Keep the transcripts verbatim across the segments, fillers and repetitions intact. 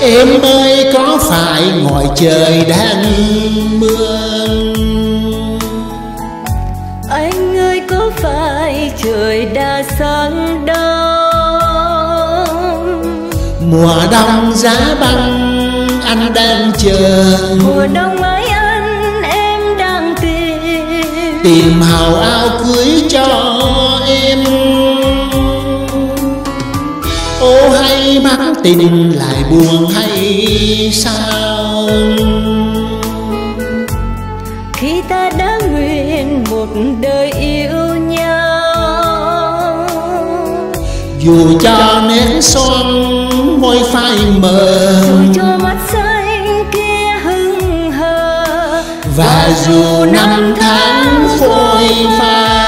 Em ơi có phải ngoài trời đang mưa? Anh ơi có phải trời đã sáng đông? Mùa đông giá băng anh đang chờ. Mùa đông ái anh em đang tìm. Tìm hào áo cưới cho em. Ô hay mắt tình lại buồn hay sao? Khi ta đã nguyện một đời yêu nhau, dù cho nét son môi phai mờ, dù cho mắt xanh kia hững hờ, và dù năm tháng phôi pha,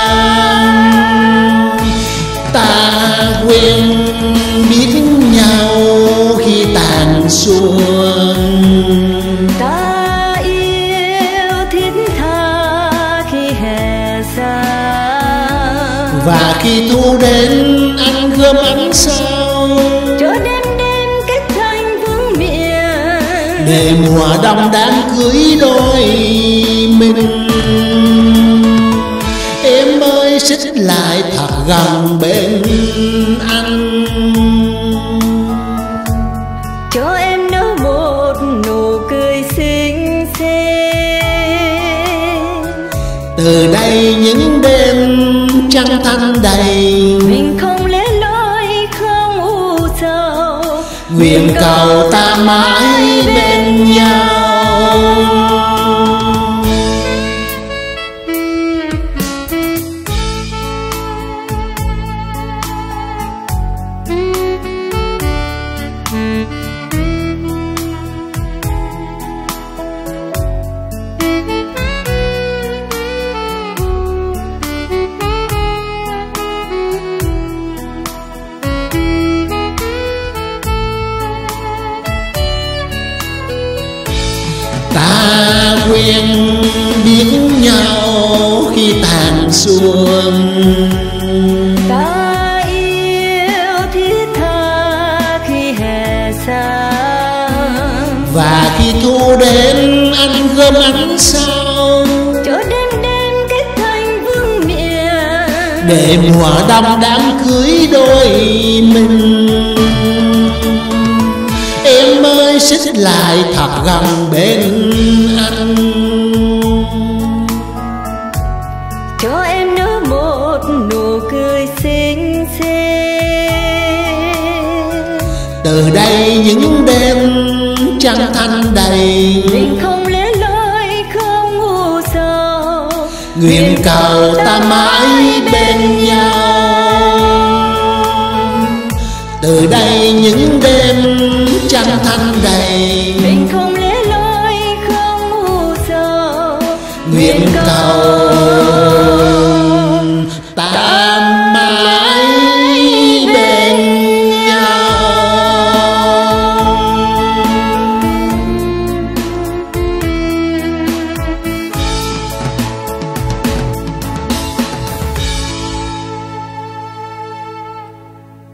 ta quên biết nhau khi tàn xuân. Ta yêu thiết tha khi hè xa, và khi thu đến anh gom ánh sao, cho đêm đêm kết thành vương miện, để mùa đông đám cưới đôi mình. Em ơi xích lại thật gần bên anh, cho em nở một nụ cười xinh xinh. từ đây những đêm trăng thanh đầy, mình không lẻ loi không u sầu, nguyện cầu ta mãi bên nhau. Ta quen biết nhau khi tàn xuân, ta yêu thiết tha khi hè xa, và khi thu đến anh gom ánh sao, cho đêm đêm kết thành vương miện, để mùa đông đám cưới đôi mình. Em ơi xích lại thật gần bên anh, cho em nở một nụ cười xinh xinh. từ đây những đêm trăng thanh đầy, mình không lẻ loi không u sầu, nguyện cầu ta mãi bên nhau. Từ đây những đêm trăng thanh đầy, mình không lẻ loi không u sầu, nguyện cầu